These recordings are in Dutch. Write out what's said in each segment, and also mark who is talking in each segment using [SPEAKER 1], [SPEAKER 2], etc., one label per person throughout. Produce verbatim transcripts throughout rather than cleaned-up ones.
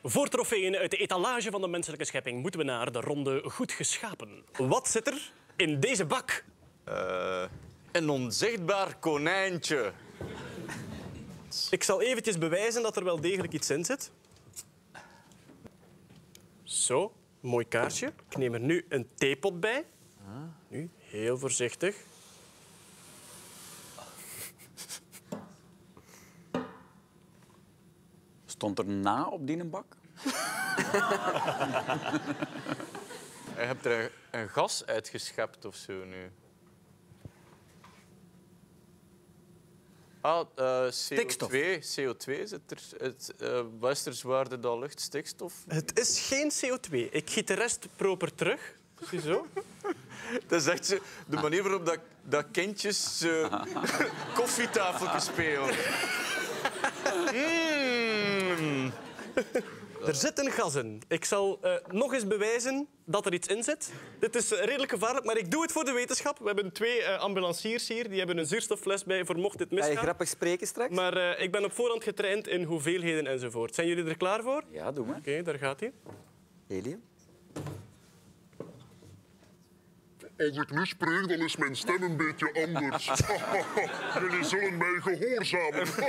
[SPEAKER 1] Voor trofeeën uit de etalage van de menselijke schepping moeten we naar de ronde goed geschapen. Wat zit er in deze bak?
[SPEAKER 2] Uh, een onzichtbaar konijntje.
[SPEAKER 1] Ik zal eventjes bewijzen dat er wel degelijk iets in zit. Zo, mooi kaartje. Ik neem er nu een theepot bij. Nu, heel voorzichtig.
[SPEAKER 3] Stond er na op die bak?
[SPEAKER 2] Je hebt er een gas uitgeschept of zo nu. Ah, uh, C O twee. C O twee zit er. Het, uh, wat is er zwaarder dan lucht? Stikstof?
[SPEAKER 1] Het is geen C O twee. Ik giet de rest proper terug. Ziezo.
[SPEAKER 2] Dat is echt zo, de manier waarop dat, dat kindjes uh, koffietafeltjes spelen. Mm.
[SPEAKER 1] Er zit een gas in. Ik zal uh, nog eens bewijzen dat er iets in zit. Dit is redelijk gevaarlijk, maar ik doe het voor de wetenschap. We hebben twee uh, ambulanciers hier. Die hebben een zuurstoffles bij voor mocht dit misgaan.
[SPEAKER 4] Ga je grappig spreken straks?
[SPEAKER 1] Maar uh, ik ben op voorhand getraind in hoeveelheden enzovoort. Zijn jullie er klaar voor?
[SPEAKER 3] Ja, doe maar.
[SPEAKER 1] Oké, okay, daar gaat hij.
[SPEAKER 4] Helium.
[SPEAKER 5] Als ik nu spreek, dan is mijn stem een beetje anders. Jullie zullen mij gehoorzamen.
[SPEAKER 1] uh,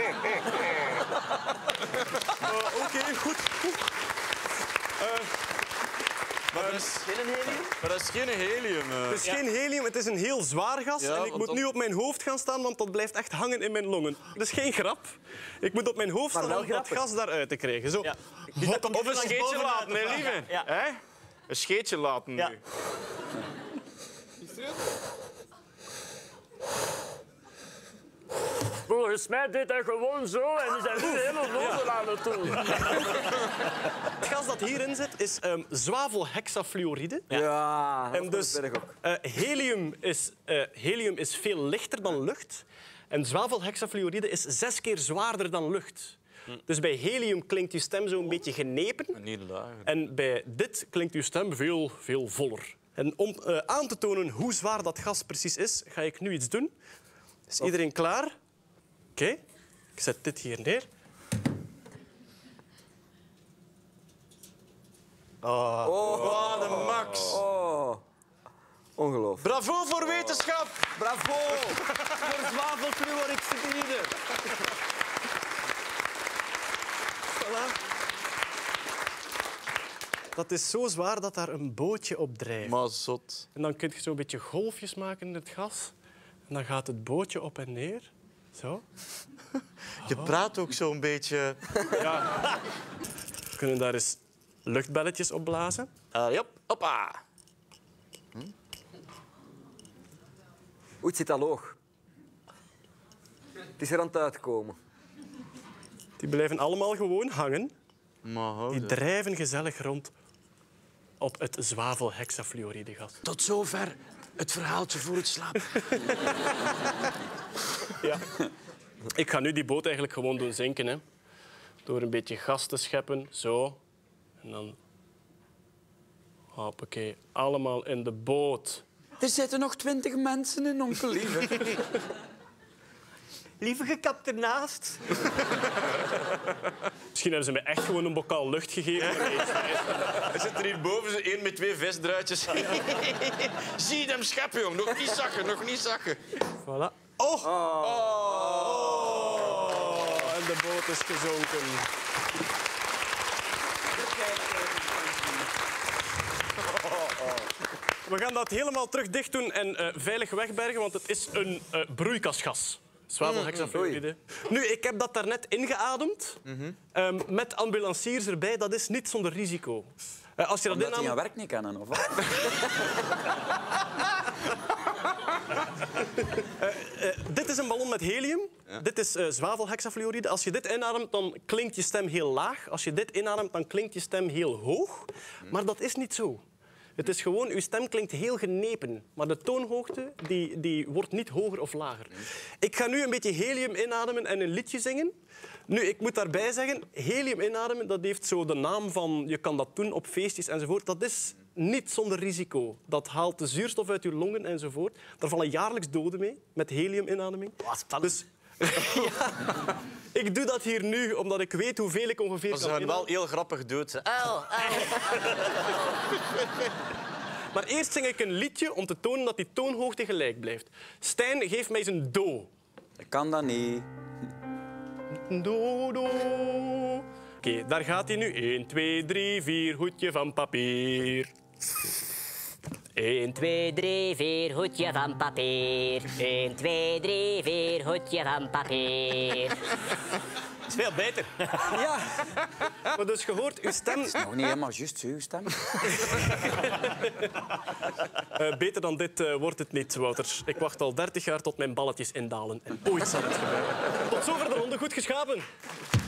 [SPEAKER 1] Oké, okay, goed. goed. Uh,
[SPEAKER 2] maar dat is geen helium? Maar dat is geen helium. Uh.
[SPEAKER 1] Het is ja. geen helium, het is een heel zwaar gas. Ja, en ik moet op... nu op mijn hoofd gaan staan, want dat blijft echt hangen in mijn longen. Dat is geen grap. Ik moet op mijn hoofd staan om dat gas daaruit te krijgen. Zo. Ja.
[SPEAKER 2] Hop, of een scheetje laten, hè, lieve. Ja. Hè? Een scheetje laten ja. nu.
[SPEAKER 6] Volgens mij deed hij gewoon zo en die zijn nu helemaal los aan het doen.
[SPEAKER 1] Het gas dat hierin zit is um, zwavelhexafluoride.
[SPEAKER 4] Ja, ja
[SPEAKER 1] en dus uh, helium, is, uh, helium is veel lichter dan lucht. En zwavelhexafluoride is zes keer zwaarder dan lucht. Hm. Dus bij helium klinkt je stem zo een beetje genepen.
[SPEAKER 2] En niet lager.
[SPEAKER 1] En bij dit klinkt je stem veel, veel voller. En om uh, aan te tonen hoe zwaar dat gas precies is, ga ik nu iets doen. Is iedereen klaar? Oké. Okay. Ik zet dit hier neer.
[SPEAKER 4] Oh,
[SPEAKER 2] oh de max.
[SPEAKER 4] Oh. Ongelooflijk.
[SPEAKER 2] Bravo voor wetenschap.
[SPEAKER 4] Bravo voor zwavelfluoride.
[SPEAKER 1] Voilà. Dat is zo zwaar dat daar een bootje op drijft.
[SPEAKER 2] Maar zot.
[SPEAKER 1] En dan kun je zo'n beetje golfjes maken in het gas. En dan gaat het bootje op en neer. Zo.
[SPEAKER 2] Je praat ook zo'n beetje...
[SPEAKER 1] Ja. We kunnen daar eens luchtbelletjes op blazen.
[SPEAKER 2] Uh, yep. Hoppa.
[SPEAKER 4] Hm? Oeh, het zit al hoog. Het is er aan het uitkomen.
[SPEAKER 1] Die blijven allemaal gewoon hangen.
[SPEAKER 2] Maar
[SPEAKER 1] die drijven gezellig rond op het zwavelhexafluoridegas.
[SPEAKER 3] Tot zover het verhaaltje voor het slapen.
[SPEAKER 1] Ja. Ik ga nu die boot eigenlijk gewoon doen zinken. Hè. Door een beetje gas te scheppen. Zo. En dan... Hoppakee. Allemaal in de boot.
[SPEAKER 3] Er zitten nog twintig mensen in, onkel Lieve.
[SPEAKER 4] Lieve gekapt ernaast.
[SPEAKER 1] Misschien hebben ze mij echt gewoon een bokaal lucht gegeven.
[SPEAKER 2] Er zit er hierboven zo één met twee visdruitjes. Zie hem scheppen, jong. Nog niet zakken, nog niet zakken.
[SPEAKER 1] Voilà. Oh. Oh. Oh. En de boot is gezonken. We gaan dat helemaal terug dicht doen en uh, veilig wegbergen, want het is een uh, broeikasgas. Zwavelhexafluoride. Nu, ik heb dat daarnet ingeademd. Mm-hmm. um, met ambulanciers erbij. Dat is niet zonder risico. Uh, als je dat
[SPEAKER 3] Omdat
[SPEAKER 1] inadem...
[SPEAKER 3] die aan werk niet kennen, of wat?
[SPEAKER 1] uh, uh, dit is een ballon met helium. Ja. Dit is uh, zwavelhexafluoride. Als je dit inademt, dan klinkt je stem heel laag. Als je dit inademt, dan klinkt je stem heel hoog. Mm. Maar dat is niet zo. Het is gewoon, uw stem klinkt heel genepen, maar de toonhoogte die, die wordt niet hoger of lager. Ik ga nu een beetje helium inademen en een liedje zingen. Nu, ik moet daarbij zeggen, helium inademen, dat heeft zo de naam van je kan dat doen op feestjes enzovoort. Dat is niet zonder risico. Dat haalt de zuurstof uit uw longen enzovoort. Daar vallen jaarlijks doden mee met heliuminademing.
[SPEAKER 4] Wat spannend.
[SPEAKER 1] Dus, ja. Ik doe dat hier nu, omdat ik weet hoeveel ik ongeveer
[SPEAKER 2] Maar ze
[SPEAKER 1] kan
[SPEAKER 2] gaan wel
[SPEAKER 1] inhouden.
[SPEAKER 2] heel grappig dood. Ze-
[SPEAKER 1] Maar eerst zing ik een liedje om te tonen dat die toonhoogte gelijk blijft. Stijn, geef mij zijn do.
[SPEAKER 3] Ik kan dat niet.
[SPEAKER 1] Do, do. Oké, daar gaat hij nu. één, twee, drie, vier, hoedje van papier.
[SPEAKER 6] één, twee, drie, vier, hoedje van papier. één, twee, drie, vier, hoedje van papier.
[SPEAKER 2] Dat is veel beter.
[SPEAKER 3] Ja.
[SPEAKER 1] Maar dus gehoord, uw stem...
[SPEAKER 3] Nog niet helemaal juist, uw stem.
[SPEAKER 1] Uh, beter dan dit uh, wordt het niet, Wouter. Ik wacht al dertig jaar tot mijn balletjes indalen. En ooit zal het gebeuren. Tot zover de ronde. Goed geschapen.